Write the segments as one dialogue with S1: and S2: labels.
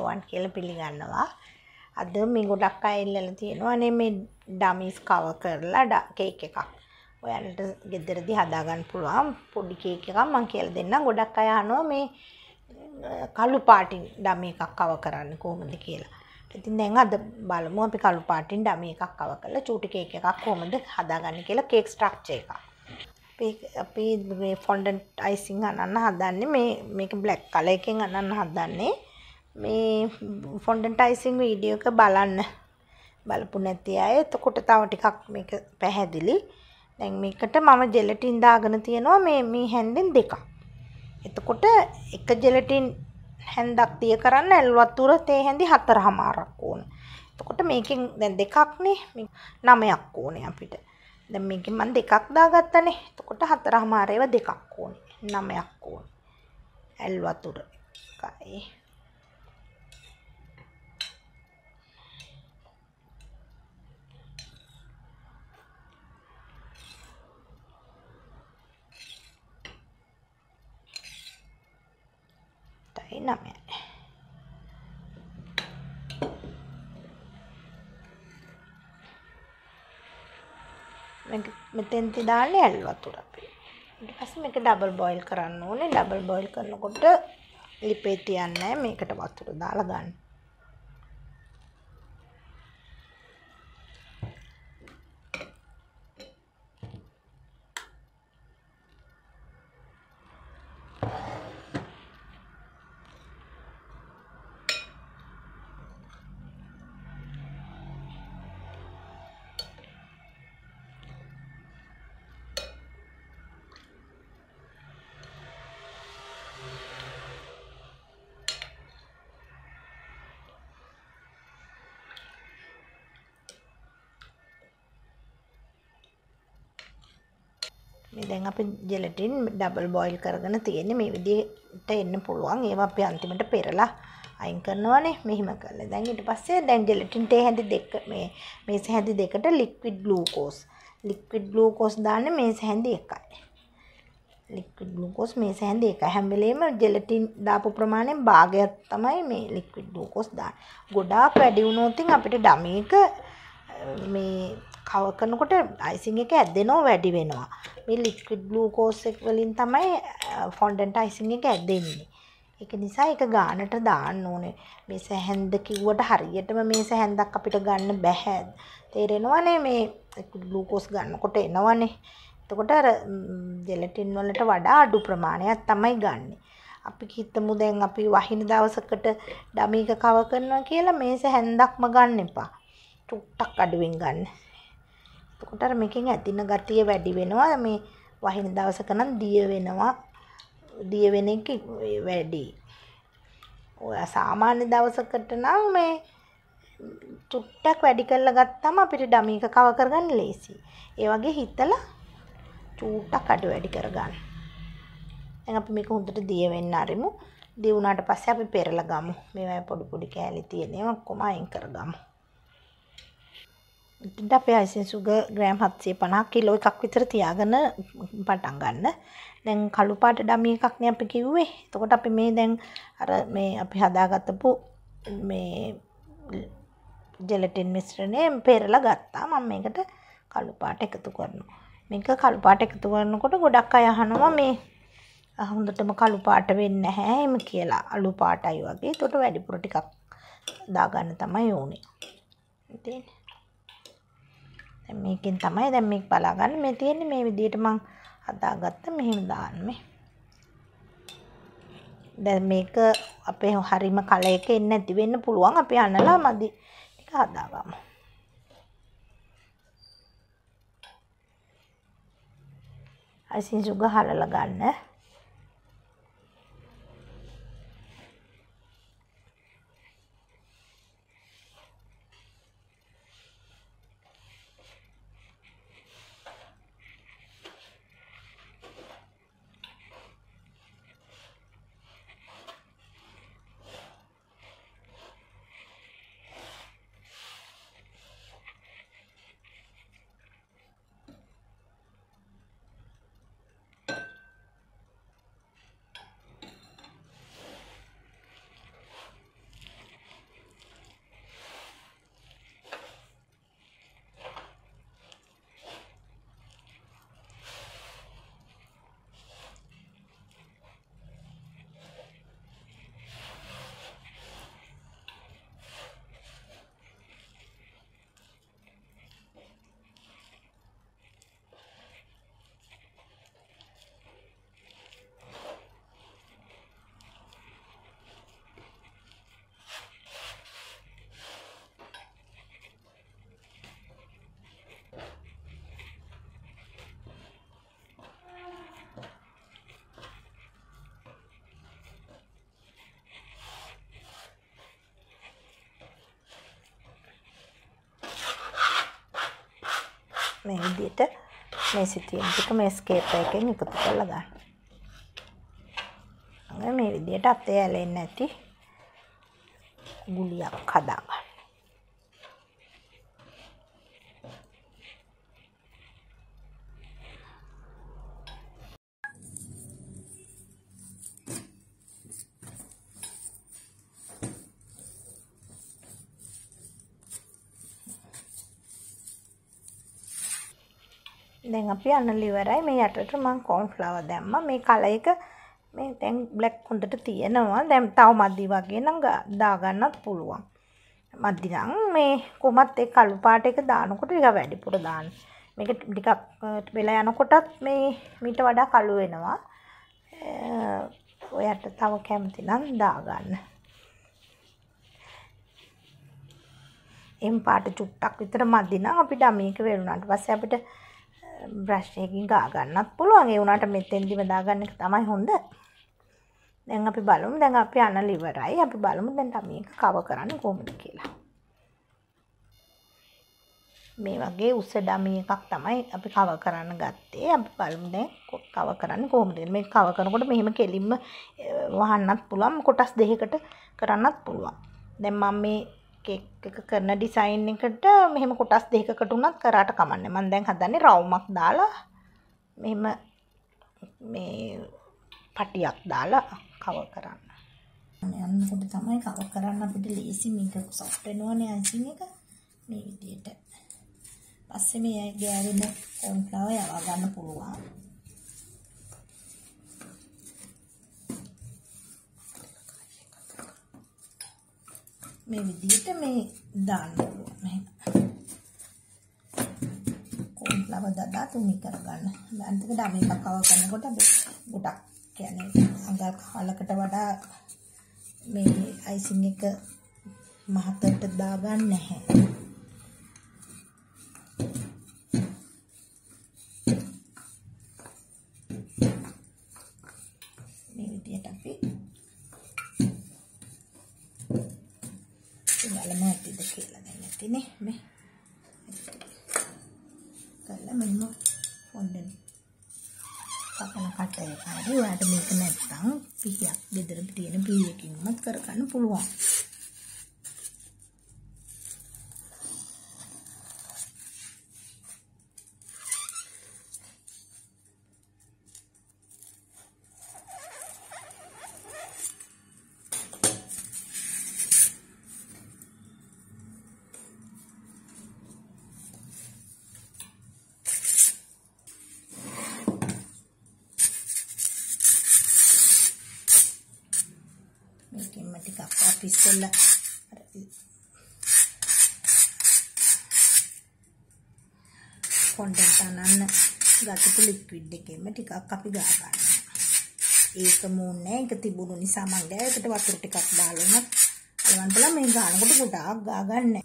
S1: ආයුබෝවන් කියලා පිළිගන්නවා. අද මේ ගොඩක් අය ඉල්ලලා තියෙනවා නේ මේ dummies cover කරලා කේක් එකක්. ඔයාලට ගෙදරදී හදා ගන්න පුළුවන් පොඩි කේක් එකක් මම කියලා දෙන්නම්. ගොඩක් අය අහනවා මේ කළු පාටින් dummy එකක් cover කරන්න කොහොමද කියලා. ඉතින් දැන් අද බලමු අපි කළු පාටින් dummy එකක් cover කරලා චූටි කේක් එකක් කොහොමද හදාගන්නේ කියලා කේක් ස්ට්‍රක්චර් එක. අපි මේ fondant icing අනන්න හදන්නේ මේක black color එකෙන් අනන්න හදන්නේ. මේ fondant icing වීඩියෝ එක බලපු නැති අය එතකොට තව ටිකක් මේක පැහැදිලි. දැන් මේකට මම ජෙලටින් දාගෙන තියෙනවා මේ හැන්දෙන් දෙකක්. එතකොට එක ජෙලටින් හැන්දක් තිය කරන්න ඇල් වතුර තේ හැන්දි 4මාරක් ඕන. එතකොට මේකෙන් දැන් දෙකක්නේ 9ක් ඕනේ අපිට. දැන් මේකෙන් මම දෙකක් දාගත්තනේ. එතකොට 4මාර ඒවා දෙකක් ඕනේ. 9ක් ඕනේ. ඇල් වතුර එකයි. මෙතෙන්ති දාන්නේ ඇල් වතුර අපි. ඊට පස්සේ මේක ඩබල් බොයිල් කරන්න ඕනේ. ඩබල් බොයිල් කරනකොට ලිපේ තියන්නේ මේකට වතුර දාලා ගන්න. මේ දැන් අපි ජෙලටින් ඩබල් බොයිල් කරගෙන තියෙන්නේ මේ විදිහට එන්න පුළුවන්. ඒවා අපි අන්තිමට පෙරලා අයින් කරනවානේ මෙහිම කරලා. දැන් ඊට පස්සේ දැන් ජෙලටින් තේ හැඳි දෙක මේ හැඳි දෙකට ලික්විඩ් ග්ලූකෝස් දාන්නේ මේ හැඳි එකයි. ලික්විඩ් ග්ලූකෝස් මේ හැඳි එකයි. හැම වෙලේම ජෙලටින් දාපු ප්‍රමාණයෙන් භාගයක් තමයි මේ ලික්විඩ් ග්ලූකෝස් දාන්නේ. ගොඩාක් වැඩි වුණොත් අපිට ඩමි එක මේ කවර් කරනකොට icing එක ඇදෙනවා වැඩි වෙනවා. මේ liquid glucose එක වලින් තමයි fondant icing එක ඇදෙන්නේ. ඒක නිසා ඒක ගානට දාන්න ඕනේ. මේ සැහැන්ද කිව්වට හරියටම මේ සැහැන්දක් අපිට ගන්න බෑ. තේරෙනවනේ මේ liquid glucose ගන්නකොට එනවනේ. එතකොට අර ජෙලටින් වලට වඩා අඩු ප්‍රමාණයක් තමයි ගන්නෙ. අපි හිතමු දැන් අපි වහින දවසකට ඩමි එක කවර් කරනවා කියලා මේ සැහැන්දක්ම ගන්න එපා. ටුක්ටක් අඩුවෙන් ගන්න. එතකොට අර මේකෙන් ඇදින ගතිය වැඩි වෙනවා. මේ වහින දවසක නම් දිය වෙන එක වැඩි. ඔය සාමාන්‍ය දවසකට නම් මේ චුට්ටක් වැඩි කරලා ගත්තම අපිට ඩමි එක කවර් කරගන්න ලේසියි. ඒ වගේ හිතලා චුට්ටක් අඩු වැඩි කරගන්න. දැන් අපි මේක හොඳට දිය වෙන්න අරිමු. දිය වුණාට පස්සේ අපි පෙරලා ගමු. මේවා පොඩි කෑලි තියෙනවා ඔක්කොම අයින් කරගමු. ඉතින් අපේ icing sugar ග්‍රෑම් 750 කිලෝ එකක් විතර තියාගෙන පටන් ගන්න. දැන් කළු පාට ඩමි එකක් නේ අපි කිව්වේ. එතකොට අපි මේ දැන් අර මේ අපි හදාගත්තපු මේ ජෙලටින් මිශ්‍රණය පෙරලා ගත්තා. මම මේකට කළු පාට එකතු කරනවා. මේක කළු පාට එකතු කරනකොට ගොඩක් අය අහනවා මේ හොඳටම කළු පාට වෙන්නේ නැහැ එහෙම කියලා. අලු පාටයි වගේ. එතකොට වැඩිපුර ටිකක් දාගන්න තමයි ඕනේ. ඉතින් මේකෙන් තමයි දැන් මේක බලාගන්න මේ තියෙන්නේ මේ විදිහට මම හදාගත්ත මෙහෙම දාන්නේ. දැන් මේක අපේ හරිම කල එක එන්නේ නැති වෙන්න පුළුවන්. අපි අනලා මදි ටික හදාගමු. icing sugar හලලා ගන්න. මේ විදිහට මේ සිතියම් ටික මේ ස්කේපර් එකෙන් එකතු කරලා ගන්න. මේ විදිහට අතේ ඇලෙන්නේ නැති ගුලියක් හදා ගන්න. දැන් අපි අනල ඉවරයි. මේ යටට මම කෝන් ෆ්ලවර් දැම්මා. මේ කලර් එක මේ දැන් බ්ලැක් හොඳට තියෙනවා. දැන් තව මදි වගේ නම් දා ගන්නත් පුළුවන්. මදි නම් මේ කොහොමත් ඒ කළු පාට එක දානකොට ටික වැඩිපුර දාන්න. මේක ටිකක් වෙලා යනකොටත් මේ මීට වඩා කළු වෙනවා. ඔයාට තව කැමති නම් දා ගන්න. එම් පාට චුට්ටක් විතර මදි නම් අපි ඩමි එක වෙරුණාට පස්සේ අපිට බ්‍රෂ් එකකින් ගා ගන්නත් පුළුවන්. ඒ වුණාට මෙතෙන්දිම දා ගන්න එක තමයි හොඳ. දැන් අපි බලමු. දැන් අපි අනල ඉවරයි. අපි බලමු දැන් ඩමි එක කවර් කරන්නේ කොහොමද කියලා. මේ වගේ උස ඩමි එකක් තමයි අපි කවර් කරන්න ගත්තේ. අපි බලමු දැන් කවර් කරන්නේ කොහොමද. මේක කවර් කරනකොට මෙහෙම කෙලින්ම වහන්නත් පුළුවන්. කොටස් දෙකකට කරන්නත් පුළුවන්. දැන් මම මේ කේක් එක කරන ඩිසයින් එකට මෙහෙම කොටස් දෙකකට උනත් කරාට කමන්නේ. මම දැන් හදන්නේ රවුමක් දාලා මෙහෙම මේ පටියක් දාලා කවර් කරන්න. යන්නකොට තමයි කවර් කරන්න අපිට ලේසි. මේක සොෆ්ට් වෙනවනේ අයිසින් එක මේ විදිහට. පස්සේ මේ ගෑවෙන කෝන් ෆ්ලවර් යවා ගන්න පුළුවන්. මේ විදිහට මේ දාන්න ඕනේ. මෙහෙම. කෝන් ෆ්ලවර් දාලා තුනි කරගන්න. අන්තිමට ඩමි එකක් කවර් කරනකොට අපි ගොඩක් කියන්නේ අඟල් කාලකට වඩා මේ අයිසින් එක මහතට දාගන්න නැහැ. මේ විදිහට අපි බලමු ඇතිද කියලා. දැන් නැතිනේ මේ කළා මෙන්න ෆොන්ඩන්ට් කපන කටේ හරි. ඔයාලට මේක නැත්තම් පිහියක් ගෙදර තියෙන පිහියකින් උනත් කරගන්න පුළුවන්. ටිකක් අපි ඉස්සෙල්ලා ෆොන්ඩන්ට් අනන්න ගත්තපු ලික්විඩ් එකෙම ටිකක් අපි ගා ගන්නවා. ඒක මූන්නේ ඒක තිබුණු නිසා මම ඒකට වතුර ටිකක් දාලා උනත් අලවන්ටලා මේ ගානකොට ගොඩාක් ගා ගන්නෑ.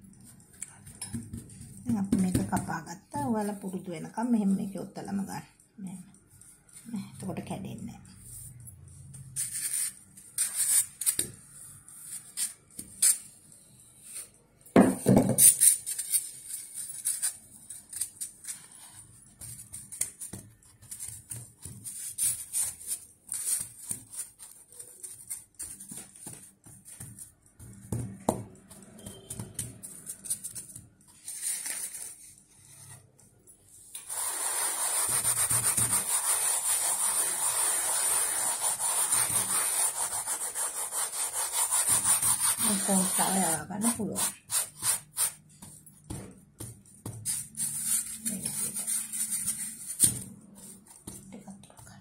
S1: දැන් අපි මේක කපා ගත්තා. ඔයාලා පුරුදු වෙනකම් මෙහෙම මේක ඔත්තලම ගන්න. මෙහෙම. එතකොට කැඩෙන්නේ නැහැ. කෝන් ෆ්ලවර් යවා ගන්න පුළුවන්. මේ විදිහට. ටිකක් ගන්න.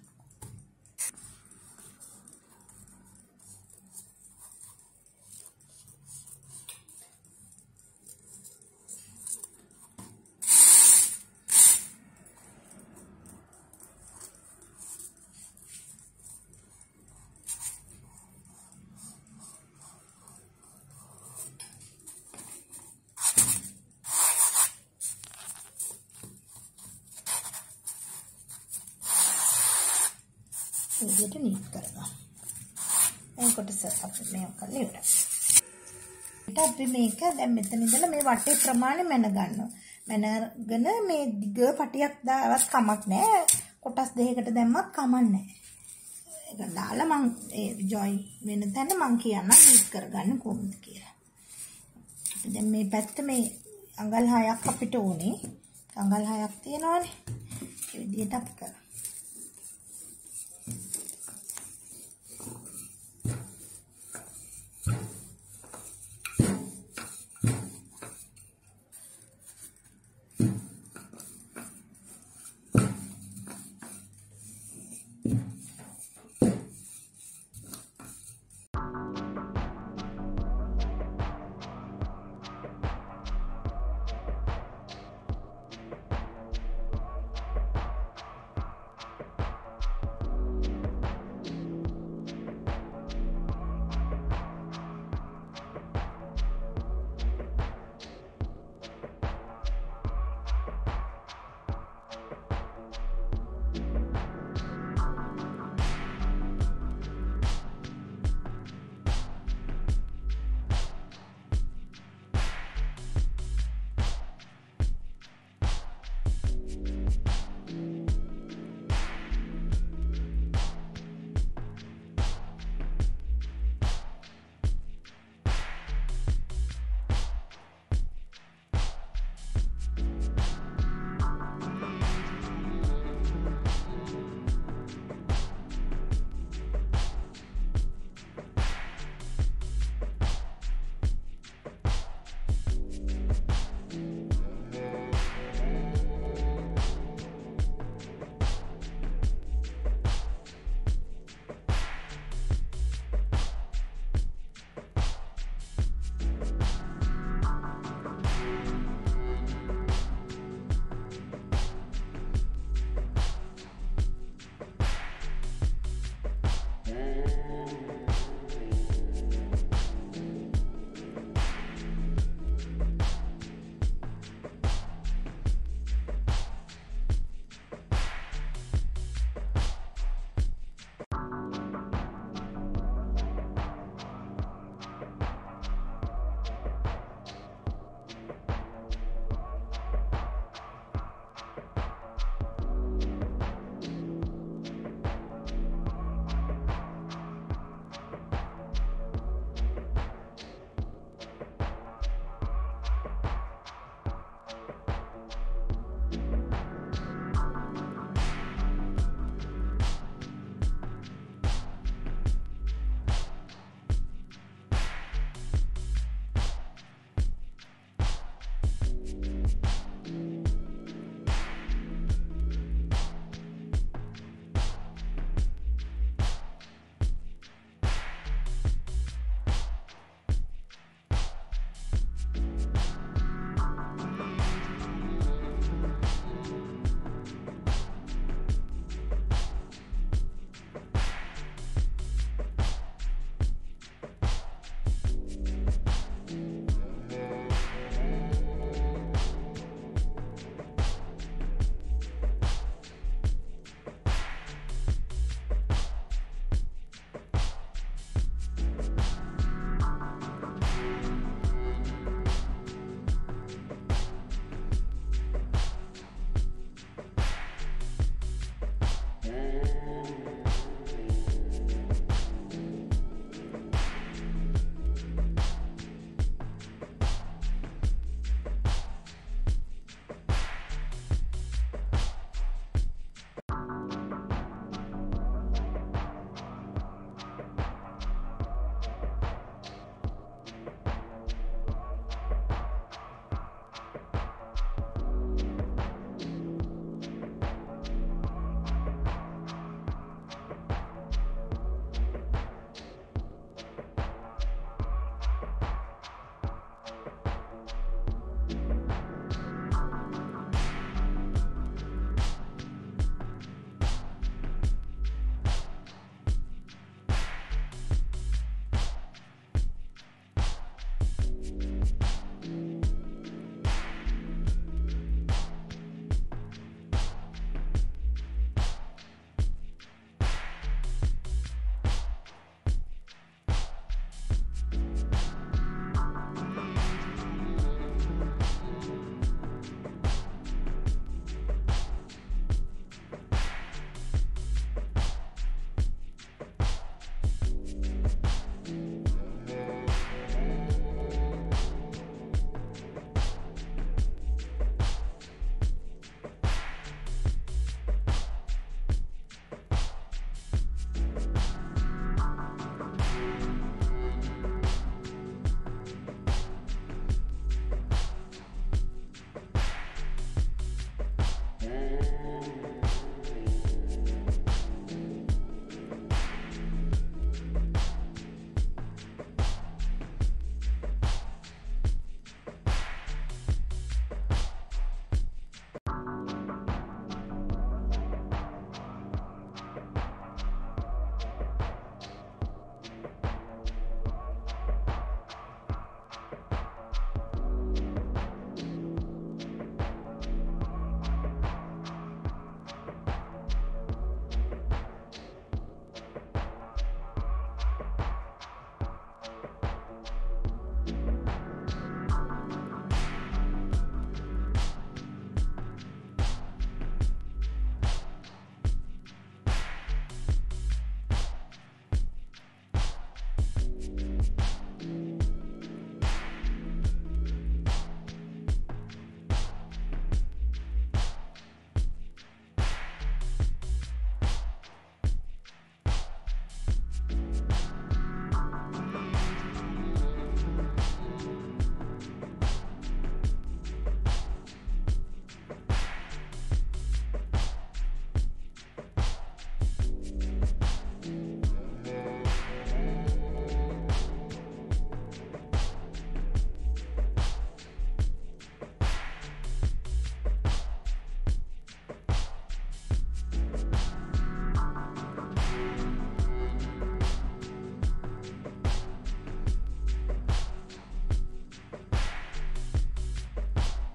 S1: විදිහට නීට් කරනවා. දැන් කොටස අපි මේක කරලා ඉවරයි. ඊට අපි මේක දැන් මෙතන ඉඳලා මේ වටේ ප්‍රමාණය මැන ගන්නවා. මනර්ගෙන මේ දිග පටියක් දාවත් කමක් නැහැ. කොටස් දෙකකට දැම්මත් කමක් නැහැ. ඒක දාලා මං ඒ ජොයින් වෙන තැන මං කියන්නම් මීට් කරගන්න කොහොමද කියලා. දැන් මේ පැත්ත මේ අඟල් 6ක් අපිට ඕනේ. අඟල් 6ක් තියෙනවානේ. ඒ විදිහට අපි කරමු.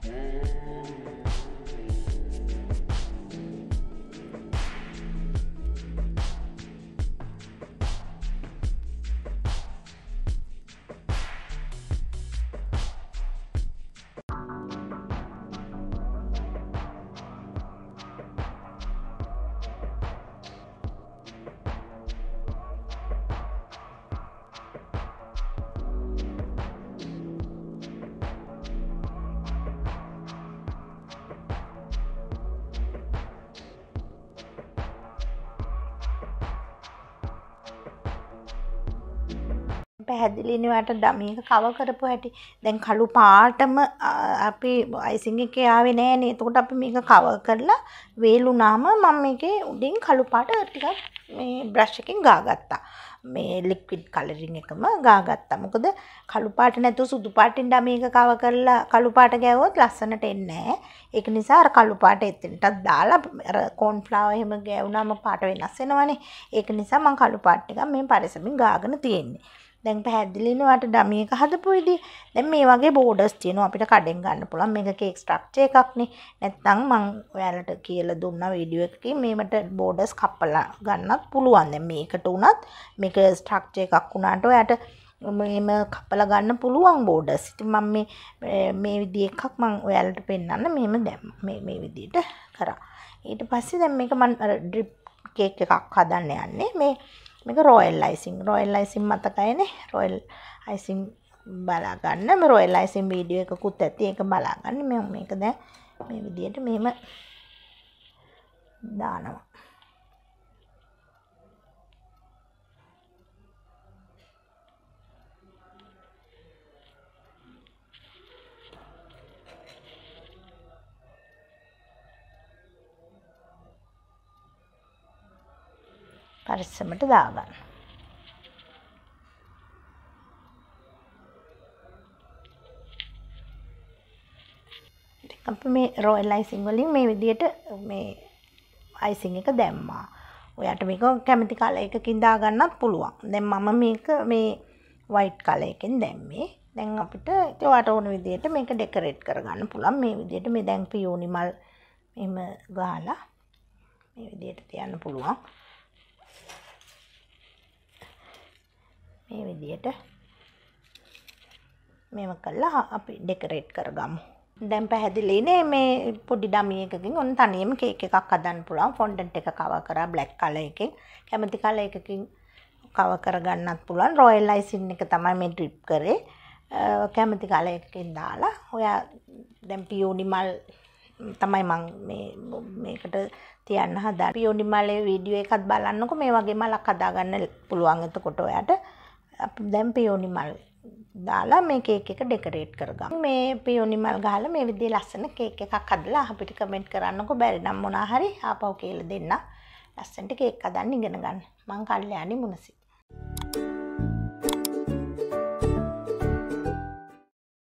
S1: පැහැදිලිනේ වට ඩමි එක කව කරපු හැටි. දැන් කළු පාටම අපි අයිසිං එකේ ආවේ නෑනේ. එතකොට අපි මේක කව කරලා වේලුනාම මම මේකේ උඩින් කළු පාට ටිකක් මේ බ්‍රෂ් එකෙන් ගාගත්තා. මේ ලික්විඩ් කලරින් එකම ගාගත්තා. මොකද කළු පාට නැතුව සුදු පාටින් ඩමි එක කව කරලා කළු පාට ගෑවුවොත් ලස්සනට එන්නේ නෑ. ඒක නිසා අර කළු පාට එතනටත් දාලා අර කෝන් ෆ්ලවර් එහෙම ගෑවුනාම පාට වෙනස් වෙනවනේ. ඒක නිසා මම කළු පාට ටිකක් මේ පරිස්සමින් ගාගෙන තියෙන්නේ. දැන් පැහැදිලිනේ වට ඩමි එක හදපු විදිහ. දැන් මේ වගේ බෝඩර්ස් තියෙනවා අපිට කඩෙන් ගන්න පුළුවන්. මේක කේක් ස්ට්‍රක්චර් එකක්නේ. නැත්නම් මම ඔයාලට කියලා දුන්නා වීඩියෝ එකකින් මේකට බෝඩර්ස් කපලා ගන්නත් පුළුවන්. දැන් මේකට උනත් මේක ස්ට්‍රක්චර් එකක් උනාට ඔයාට මේම කපලා ගන්න පුළුවන් බෝඩර්ස්. ඉතින් මම මේ විදිහ එකක් මම ඔයාලට පෙන්නන්න මෙහෙම දැම්මා. මේ විදිහට කරා. ඊට පස්සේ දැන් මේක මම ඩ්‍රිප් කේක් එකක් හදන්න යන්නේ. මේක රොයල් අයිසිං මතකයිනේ. රොයල් අයිසිං බලා ගන්න. මේ රොයල් අයිසිං වීඩියෝ එකකුත් ඇති. ඒක බලා ගන්න. මම මේක දැන් මේ විදිහට මෙහෙම දානවා. පරිස්සමට දාගන්න. අපි මේ රොයල් අයිසිං වලින් මේ විදිහට මේ අයිසිං එක දැම්මා. ඔයාට මේක කැමති කලර් එකකින් දාගන්නත් පුළුවන්. දැන් මම මේක මේ වයිට් කලර් එකෙන් දැම්මේ. දැන් අපිට ඔයාට ඕන විදිහට මේක ඩෙකොරේට් කරගන්න පුළුවන්. මේ විදිහට මේ දැන් පියෝනි මල් එහෙම ගහලා මේ විදිහට තියන්න පුළුවන්. මේ විදිහට මේව කළා අපි ඩෙකොරේට් කරගමු. දැන් පැහැදිලිනේ මේ පොඩි ඩමි එකකින් ඔන්න තනියම කේක් එකක් හදන්න පුළුවන්. ෆොන්ඩන්ට් එක කවර් කරා බ්ලැක් කලර් එකෙන්. කැමති කලර් එකකින් කවර් කරගන්නත් පුළුවන්. රොයල් අයිසින් එක තමයි මේ ඩ්‍රිප් කරේ. කැමති කලර් එකකින් දාලා ඔයා දැන් පියෝනි මල් තමයි මම මේකට තියන්න හදා. පියෝනි මලේ වීඩියෝ එකත් බලන්නකො. මේ වගේ මලක් හදාගන්න පුළුවන්. එතකොට ඔයාට අපි දැන් පියෝනි මල් දාලා මේ කේක් එක ඩෙකොරේට් කරගමු. මේ පියෝනි මල් ගහලා මේ විදිහේ ලස්සන කේක් එකක් හදලා අපිට කමෙන්ට් කරන්නකො. බැරි නම් මොනා හරි ආපහු කියලා දෙන්න. ලස්සනට කේක් හදන්න ඉගෙන ගන්න. මං කල්යාණි මුනසිංහ.